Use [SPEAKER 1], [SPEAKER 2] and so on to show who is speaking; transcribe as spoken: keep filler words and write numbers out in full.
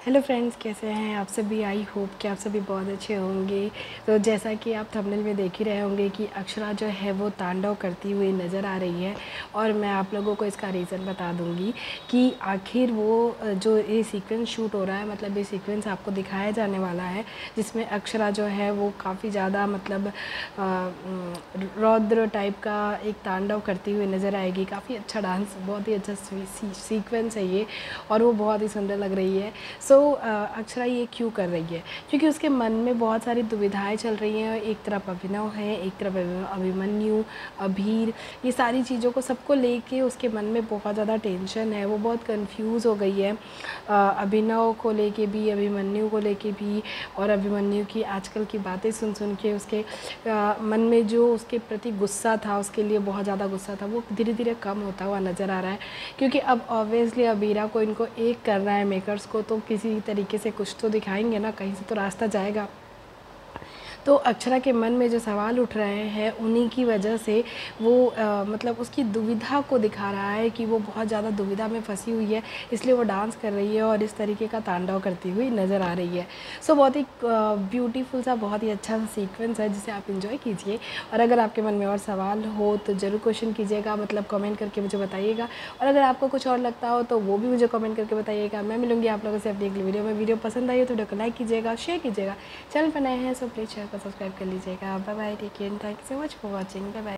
[SPEAKER 1] Hello friends, कैसे हैं आप सभी। आई होप कि आप सभी बहुत अच्छे होंगे। तो जैसा कि आप थंबनेल में देख ही रहे होंगे कि अक्षरा जो है वो तांडव करती हुई नज़र आ रही है, और मैं आप लोगों को इसका रीज़न बता दूंगी कि आखिर वो जो ये सीक्वेंस शूट हो रहा है, मतलब ये सीक्वेंस आपको दिखाया जाने वाला है जिसमें अक्षरा जो है वो काफ़ी ज़्यादा मतलब रौद्र टाइप का एक तांडव करती हुई नज़र आएगी। काफ़ी अच्छा डांस, बहुत ही अच्छा सीक्वेंस है ये, और वो बहुत ही सुंदर लग रही है। सो so, अक्षरा ये क्यों कर रही है? क्योंकि उसके मन में बहुत सारी दुविधाएं चल रही हैं। एक तरफ अभिनव है, एक तरफ अभिमन्यु, अभीर, ये सारी चीज़ों को सबको लेके उसके मन में बहुत ज़्यादा टेंशन है। वो बहुत कंफ्यूज हो गई है, अभिनव को लेके भी, अभिमन्यु को लेके भी। और अभिमन्यु की आजकल की बातें सुन सुन के उसके आ, मन में जो उसके प्रति गुस्सा था, उसके लिए बहुत ज़्यादा गुस्सा था, वो धीरे धीरे कम होता हुआ नज़र आ रहा है। क्योंकि अब ऑब्वियसली अबीरा को इनको एक करना है, मेकर्स को, तो किसी तरीके से कुछ तो दिखाएंगे ना, कहीं से तो रास्ता जाएगा। तो अक्षरा के मन में जो सवाल उठ रहे हैं उन्हीं की वजह से वो आ, मतलब उसकी दुविधा को दिखा रहा है कि वो बहुत ज़्यादा दुविधा में फंसी हुई है, इसलिए वो डांस कर रही है और इस तरीके का तांडव करती हुई नज़र आ रही है। सो बहुत ही ब्यूटीफुल सा, बहुत ही अच्छा सा सीक्वेंस है जिसे आप इंजॉय कीजिए। और अगर आपके मन में और सवाल हो तो ज़रूर क्वेश्चन कीजिएगा, मतलब कमेंट करके मुझे बताइएगा। और अगर आपको कुछ और लगता हो तो वो भी मुझे कमेंट करके बताइएगा। मैं मिलूंगी आप लोगों से अपनी अगली वीडियो में। वीडियो पसंद आई हो तो वीडियो को लाइक कीजिएगा, शेयर कीजिएगा। चैनल पर नए हैं सो प्लीज़ चैनल को सब्सक्राइब कर लीजिएगा। Bye bye, take care, thank you so much for watching. Bye bye.